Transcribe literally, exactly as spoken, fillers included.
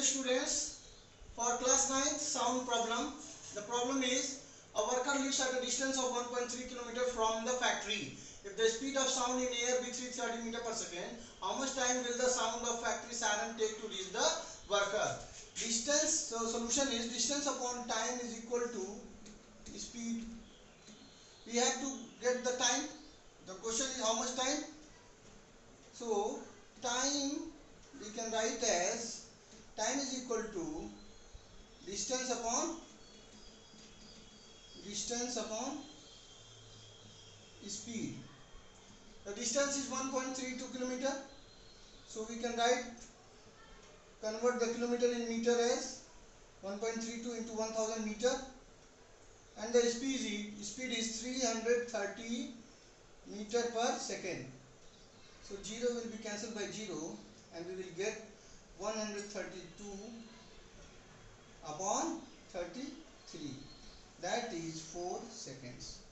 students, for class ninth sound problem. The problem is a worker lives at a distance of one point three kilometers from the factory. If the speed of sound in air be three hundred thirty meters per second, how much time will the sound of factory siren take to reach the worker? Distance, so solution is distance upon time is equal to speed. We have to get the time. The question is how much time? So time we can write as time is equal to distance upon distance upon speed. The distance is one point three two kilometer. So we can write convert the kilometer in meter as one point three two into one thousand meter, and the speed is speed is three hundred thirty meter per second. So zero will be cancelled by zero, and we will get one hundred thirty-two upon thirty-three, that is four seconds.